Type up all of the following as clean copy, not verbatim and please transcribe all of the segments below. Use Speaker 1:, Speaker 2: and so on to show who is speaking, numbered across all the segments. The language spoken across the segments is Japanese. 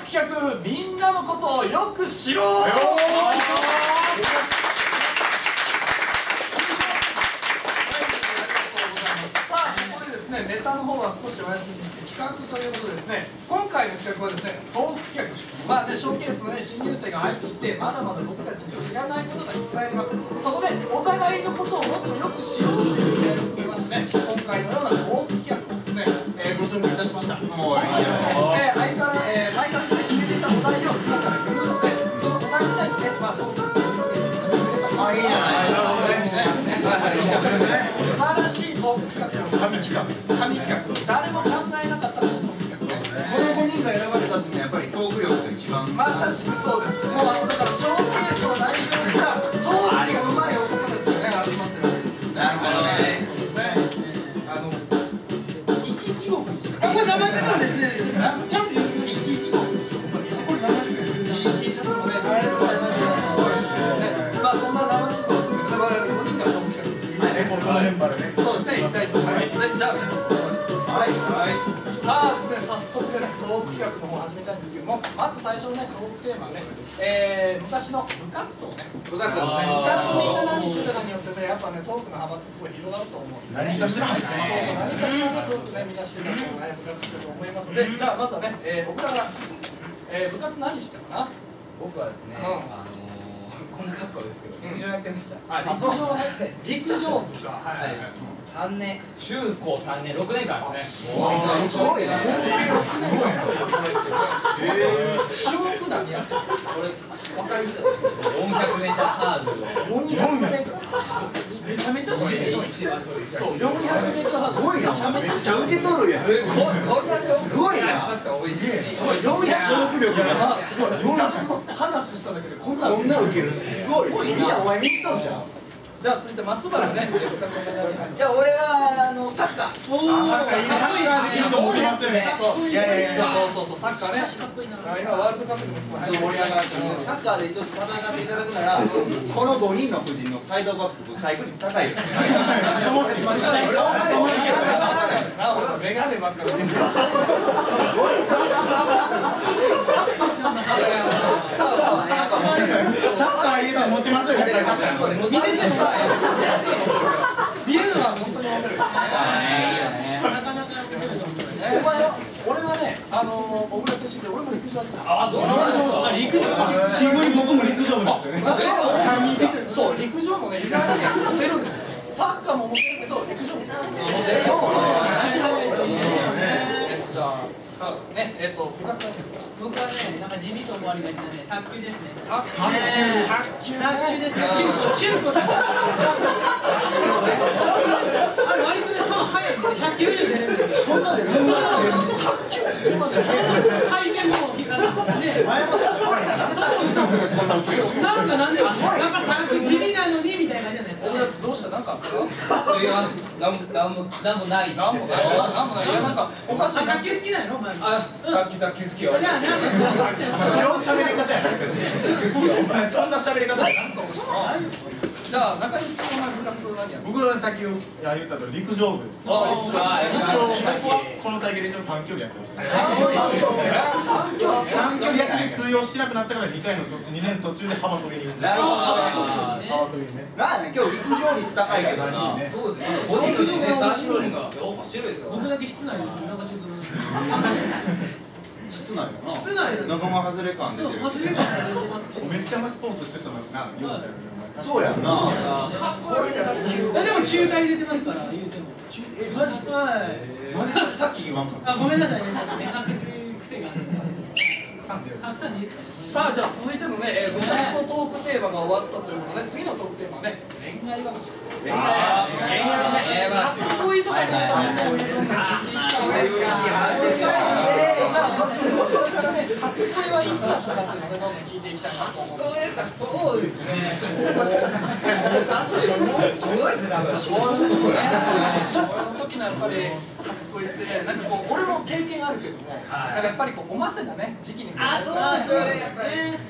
Speaker 1: 企画、みんなのことをよく知ろう。ネタの方は少しお休みして企画ということでですね、今回の企画はですね、トーク企画、ショーケースの、新入生が入ってきて、まだまだ僕たちに知らないことがいっぱいあります。そこでお互いのことをもっとよく知ろうという企画を組みましてね、今回のようなトーク企画をですね、ご準備いたしました。もう前からですね、決めていたお題を今から言うので、そのお題に対してね、トークを広げていただければ。いいじゃない。素晴らしいトーク企画、神企画、誰も考えなかったトーク企画ね。
Speaker 2: この5人が選ばれたっていうのはやっぱりトーク力が一番。
Speaker 1: まさしくそうです。もうだからショーケースを代表したトークがうまい男たちがね、集まってるわけですよね。
Speaker 2: なるほどね。
Speaker 1: 生き地獄にしか。
Speaker 3: これ名前出たんですね。ちゃんと言う。
Speaker 1: 生き地獄にしか。これ名前出てる。いい T シャツもね、作ってもらいました。すごいですね。そんな生地獄に選ばれる5人がトーク企画。そうですね、行きたいと思います。じゃあ皆さん、さあですね、早速ね、トーク企画の方を始めたいんですけども、まず最初のね、トークテーマはね、昔の部活動ね。部活みんな何してたかによってね、やっぱね、トークの幅ってすごい広がると思うんですね。何かしらね、トークね、みんなしてたと思うね、部活してると思いますので、じゃあまずはね、僕らから、部活何してたかな。
Speaker 4: 僕はですね、こんな格好ですけど、陸上やってました。
Speaker 1: 陸上部か。
Speaker 4: 3年、中高3年、6年間ですね。
Speaker 1: すごいね。種目何やってる？
Speaker 4: これ、分かる人だと400メーターハードル。
Speaker 1: 400メートル。めちゃめちゃしんどい。そう、400メートルハードル。めちゃめちゃ受け取るやん。
Speaker 4: こんな
Speaker 1: すごいな。
Speaker 4: ちょっとおいしい。
Speaker 1: すごい。400力がすごい。話しただけでこんな受ける。すごい。みんなお前見たんじゃん。じゃあ続いて松原ね。
Speaker 2: じゃあ俺はサッカー。サッカーできると思いますよね。
Speaker 1: そうサッカーね。今ワールドカップでもすごい
Speaker 2: 盛り上がってる。サッカーで一つ戦っていただくなら、この5人の夫人のサイドバックブサイク率高いよ。
Speaker 1: メガネばっかり。
Speaker 2: サッカーいいの持ってますよ。やっぱりサッカー。
Speaker 1: 見るのは本当に面白い。俺はね、小倉と一緒で俺も陸上やってた。
Speaker 3: あ、そうなんですか。陸上。
Speaker 2: 急に僕も陸上部なんですよね。
Speaker 1: そう、陸上もね、意外に持てるんですよ。サッカーも持てるけど、陸上も持てる。じゃあ、ね、部活何やってた？
Speaker 3: 僕はね、なんか地味と思われがちなね、卓球ですね。
Speaker 1: 卓球ですね。
Speaker 3: 中古だ。割とね、速いんですよ。100キロ以上出るんですよ。
Speaker 1: そんなで、卓球ってそんなじゃない。
Speaker 3: 回転も大きいから。ね、
Speaker 1: 前もすごいな。
Speaker 3: なんで、やっぱ卓球地味なのにみたいな感じじゃないですか。
Speaker 1: どうした、なんかあった？
Speaker 4: いや、なんもない。
Speaker 1: なんもない。なんかおかしい。
Speaker 3: 卓球好きなの？お前。
Speaker 4: 卓球好きよ。
Speaker 3: じゃあ、
Speaker 2: 喋り方や。そんな喋り方や。
Speaker 1: じゃあ中西さんは部活何やる？
Speaker 2: 僕ら先を言ったと陸上部です。この大会で一応短距離やってました。短距離やって通用しなくなったから2年途中で幅跳びに移って。幅跳びね。
Speaker 1: 今日陸上率高いけどな。
Speaker 4: そうですね。5人で3人が面白いですよ。
Speaker 3: 僕だけ室内です。なんかちょっと。
Speaker 2: 室内だな。
Speaker 3: 室内で。
Speaker 2: 仲間外れ感出てる。
Speaker 3: 外れ感が出てますけど。
Speaker 2: めっちゃスポーツしてそうな容赦やる。
Speaker 1: そうやんな。
Speaker 3: かっこいいな。でも中大出てますから言うても。マジ？はい。
Speaker 2: なんでさっき言わんかった？
Speaker 3: あ、ごめんなさいね。隠す癖が。
Speaker 1: さあ、じゃあ続いてのね、部活のトークテーマが終わったということで、次のトークテーマはね、恋愛話。恋愛のね、初恋とかね、そういうのが聞いてきたので、じゃあまずこれからね、初恋はいつだったかっていうのをね、どんどん聞いていきたいなと思います。
Speaker 4: そうですね。
Speaker 1: 昭和の時のやっぱり初恋ってね、なんかこう俺も経験あるけども、なんかやっぱりこうおませなね時期に。
Speaker 3: あ、そうですね。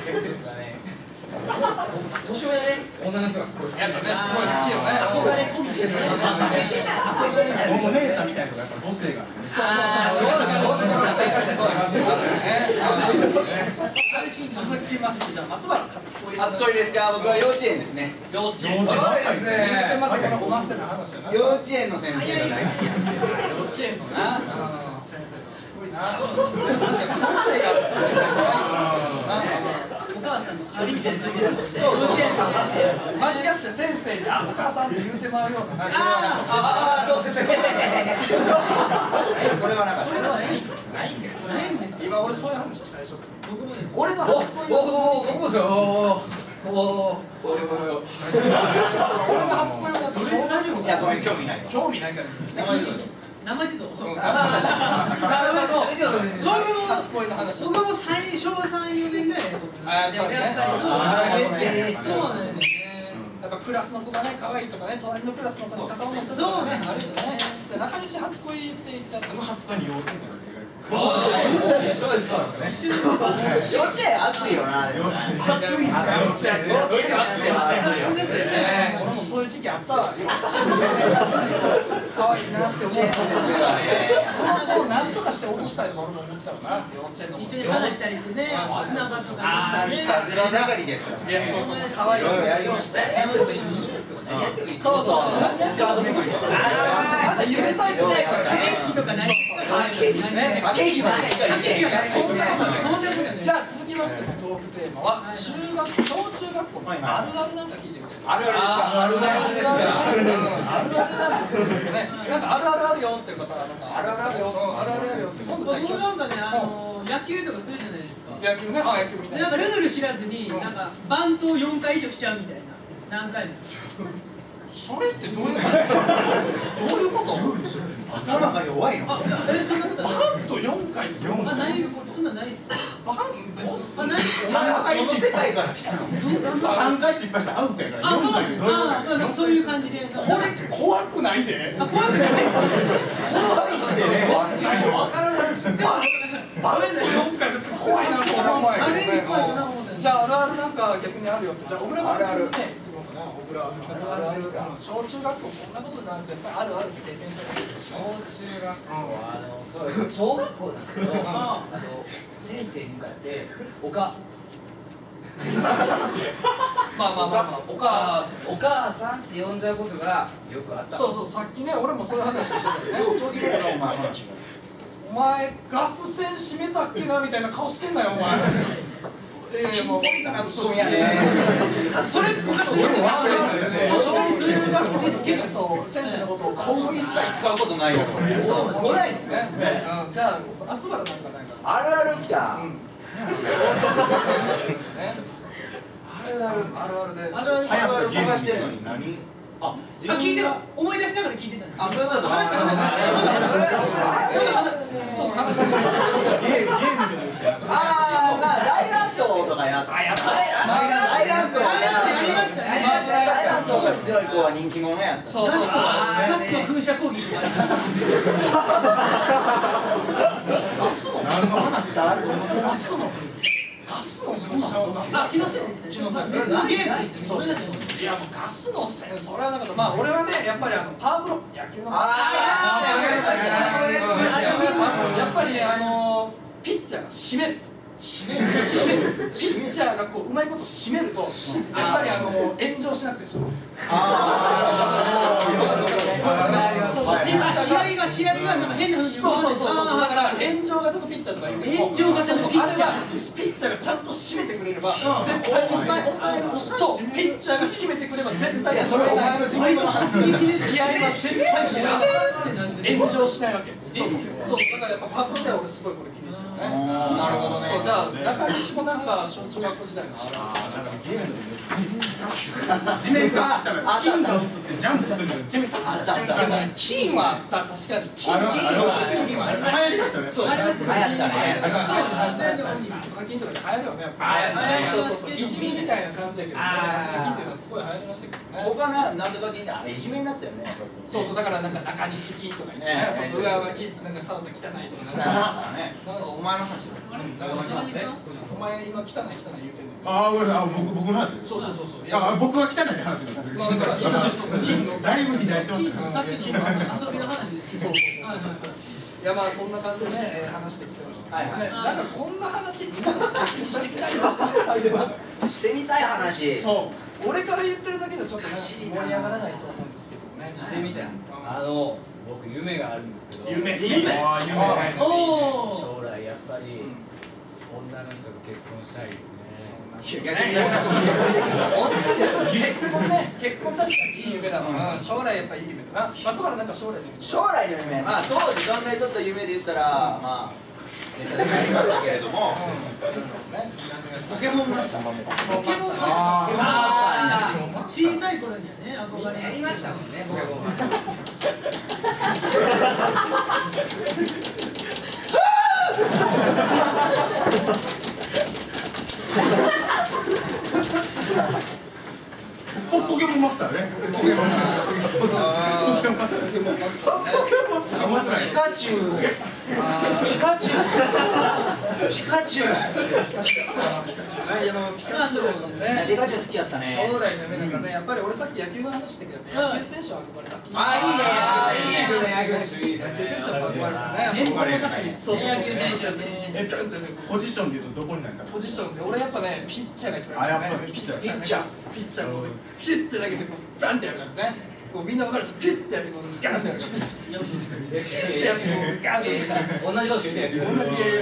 Speaker 4: 年上ね、女の人がすごい好き。
Speaker 1: やっぱね、すごい好きよね。
Speaker 3: 憧れ込むしね。
Speaker 2: お姉さんみたいなのがやっぱ母性が。
Speaker 1: そう。 続きましてじゃあ松原初恋
Speaker 2: 初恋ですか。僕は幼稚園ですね。
Speaker 1: 幼稚園ですね。またこのおませな話やな。
Speaker 2: 幼稚園の先生が大好き。
Speaker 1: 幼稚園のな先生すごいな。確かに個性がある。
Speaker 3: お母さんの代わりみたいな先生なんで。
Speaker 1: そうそうそう。間違って先生にお母さんって言うてまうような。
Speaker 2: そうですね。それはなかった。
Speaker 3: それはないんだよ。
Speaker 1: 今俺そういう話したでしょ。
Speaker 3: 僕もね。
Speaker 1: 俺の初恋の。
Speaker 4: 僕もですよ。
Speaker 1: 俺の初恋は小学校。
Speaker 2: いや、ごめん、興味ない。
Speaker 1: 興味ないから。
Speaker 3: 生地と。
Speaker 1: そういう初恋の話。
Speaker 3: 僕も昭和3、4年ぐらいだと思う。
Speaker 1: やっぱりね。
Speaker 3: そうなんですよね。
Speaker 1: やっぱクラスの子がね、可愛いとかね、隣のクラスの子に片思いするとかね、あるよね。じゃ中西初恋って言っちゃったの初恋に幼稚園なんです
Speaker 2: 幼稚園熱いよな。幼稚園
Speaker 1: 俺もそういう時期あったわ。幼稚園可愛いなって思う。その子を何とかして落としたいとか俺も思ってたもんな。幼稚園の子。
Speaker 3: 一緒に話したりしてね、砂場とかね。
Speaker 2: 風の盛りですよ。
Speaker 1: いや、そうそう、可愛いやつして。そうそう、何やっても巡り。あんた指サイズで。
Speaker 3: 駆け引きとかない。
Speaker 1: じゃあ続きましてのトークテーマは小中学校のあるあるなんか聞いてみて。
Speaker 2: あるあるですか。
Speaker 1: あるあるですか。あるあるなんですよね。なんかあるあるあるよっていう方はなんかあるあるあるよ。あるあるあるよって今度じゃあ
Speaker 3: 僕なんかね、野球とかするじゃないですか。
Speaker 1: 野球ね、野球みたいな。
Speaker 3: なんかルール知らずに、なんかバントを4回以上しちゃうみたいな。何回も。
Speaker 1: それってどういうこと？どういうこと？
Speaker 2: 頭が弱いの。
Speaker 3: そんなことない。
Speaker 1: バンと4回
Speaker 3: ないそんなないっす。
Speaker 1: バン別
Speaker 3: ないっす。
Speaker 2: 3回世界から来たの。
Speaker 5: 3回失敗したらアウトやから4回でどういうことや。
Speaker 3: そういう感じで。
Speaker 1: これ怖くないで。
Speaker 3: 怖くない。
Speaker 2: 怖いしてね。
Speaker 1: バンと4回別に怖いなと思わないけどね。じゃああるあるなんか逆にあるよって。じゃあ小倉からね。あるある小中学校こんなことなん絶対あるあるって経験したこと
Speaker 4: 小中学校そうです小学校なんですけど先生に向かってお母さんって呼んじゃうことがよくあった。
Speaker 1: そうそうさっきね俺もそういう話をしてたよね。お前ガス栓閉めたっけなみたいな顔してんなよお前。もう
Speaker 2: そうやね。
Speaker 3: それ僕は小学ですけど、
Speaker 1: そう先生のことを
Speaker 2: 今後一切使うことないよ。
Speaker 1: 来ないですね。じゃあ松原なんかないかな。
Speaker 2: あるあるっすか。
Speaker 1: あるあるで。
Speaker 3: あるある
Speaker 2: 探してるのに何？
Speaker 3: 聞いて思い出しながら聞いてたんです。
Speaker 2: そういうこと。
Speaker 1: そう話してる。
Speaker 2: 大乱闘とかやった。大乱闘
Speaker 3: やりましたね。
Speaker 2: 大乱闘が強い子は人気者やった。
Speaker 1: そうそうそう。
Speaker 3: ガスの風車攻撃とか。
Speaker 5: 何の話だ？
Speaker 1: ガスの
Speaker 3: 気のせいですね。
Speaker 1: 気のせい。
Speaker 3: 別のゲームでしたね。
Speaker 1: いやもうガスのせいそれはなかった。まあ俺はねやっぱりパワープロ野球の。やっぱりねピッチャーが締める。ピッチャーがこううまいこと締めるとやっぱり炎上しなくて済む。
Speaker 3: 試合がなんか変な風に
Speaker 1: そうだから炎上型のピッチャーとか言うけど
Speaker 3: 炎上型のピッチャー
Speaker 1: ピッチャーがちゃんと締めてくれれば絶対にそうピッチャーが締めてくれば絶対に
Speaker 2: それお前の地元の話
Speaker 1: 試合は絶対に炎上しないわけ。そうだからやっぱパワープロでは俺すごいこれ気にしてるね。なるほどね。そうじゃあ中西もなんか小中学校時代のある
Speaker 5: ゲームで地面からしたら金が映ってジャンプするのに瞬間に
Speaker 1: 金はあった確かに金
Speaker 5: 流行りましたね。
Speaker 1: そう流行ったね。課金とかで流行るよねやっぱ。そういじめみたいな感じやけど課金っていうのはすごい流行りましたけどね。
Speaker 2: 他なんとか金であれいじめになったよね。
Speaker 1: そうだからなんか中西金とかね上はなんか触った汚いとかね。
Speaker 2: お前の話。
Speaker 1: お前今汚い言うてんねん。
Speaker 5: 僕の話。
Speaker 1: そう
Speaker 5: 僕は汚いって話になってる。だいぶ肥大してますね。
Speaker 3: さっきの遊びの話ですけど。
Speaker 1: いやまあそんな感じでね、話してきてましたけどね、
Speaker 4: は
Speaker 1: なんかこんな話みんなしてみたいな
Speaker 2: してみたい話。
Speaker 1: そう俺から言ってるだけでちょっとね盛り上がらないと思うんですけどね。
Speaker 4: してみたい。僕夢があるんですけど。
Speaker 5: 夢。ああ夢。
Speaker 3: おお。
Speaker 4: 将来やっぱり女の人と結婚したいですね。
Speaker 1: 結婚確かにいい夢だもん。将来やっぱいい夢だな。松原なんか将来の夢。
Speaker 2: 将来の夢、まあ当時考えとった夢で言ったら、まあネタでもやりましたけれども、ポケモンマスター。
Speaker 3: ポケモン
Speaker 2: あ
Speaker 3: マスター。小さい頃にはね、憧れ
Speaker 4: やりましたもんね、ポケモンは。
Speaker 5: ポケモンマスターね。ポケモンマスター。ポケモンマスター。面白い。
Speaker 2: ピカチュウ。ピカチュウ。ピカチュウ。
Speaker 1: いやピカチュウね。
Speaker 2: ピカチュウ好きやったね。
Speaker 1: 将来の夢なんかね、やっぱり俺さっき野球の話したけどね、野球選手は憧れた。
Speaker 2: あ、いいね。
Speaker 1: 野球選手は憧れたね。
Speaker 3: 年俸も高いです
Speaker 1: そうそうそう。
Speaker 3: 野球選手はね。
Speaker 5: ポジションでいうとどこになるか。
Speaker 1: ポジションで俺やっぱねピッチャーが一番
Speaker 5: あ、やっぱりピッチャー。
Speaker 1: ピッチャーこうピュッて投げてこうバンってやる感じね。こうみんな分かるしピュッてやってこうガンってやる感じ。やってこうガンってやる。
Speaker 4: 同じこと言ってるやつ。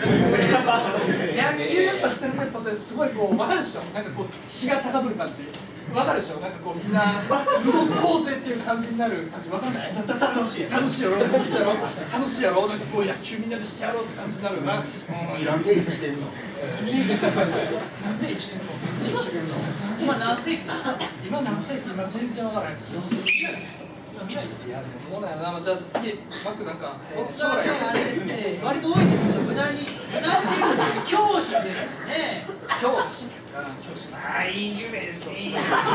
Speaker 1: 野球やっぱしてるとやっぱすごいこう分かるでしょ。なんかこう血が高ぶる感じ。分かるでしょ。なんかこうみんな動こうぜっていう感じになる感じ分かんない。楽しいやろ楽しいやろ。なんかこう野球みんなでしてやろうって感じになるな。
Speaker 2: なんで生きてんの？
Speaker 1: なんで生きてんの？
Speaker 3: 今何世紀？
Speaker 1: 今何世紀？今全然分からない。
Speaker 3: 今未来です。
Speaker 1: いやでもどうだよな。じゃあ次マックなんか将来
Speaker 3: あれですね、割と多いんですけど、無駄に教師ですね。
Speaker 1: 教師。
Speaker 4: ああ、いい夢ですね。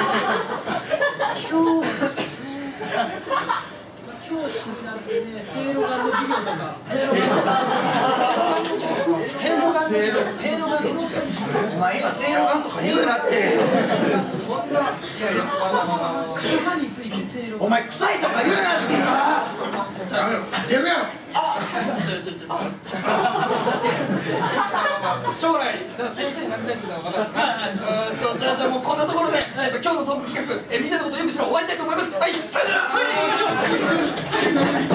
Speaker 3: 教師になってね、正露丸の授業とか。
Speaker 2: お前今正露丸とか言うなって。
Speaker 3: そんな。いやいや、草について正露丸。
Speaker 2: お前臭いとか言うなって今。
Speaker 5: やるやろ。
Speaker 1: 将来先生になりたいっていうのは分かった。じゃあもうこんなところで今日のトーク企画みんなのことよく知ろう終わりたいと思います。はい、さよなら。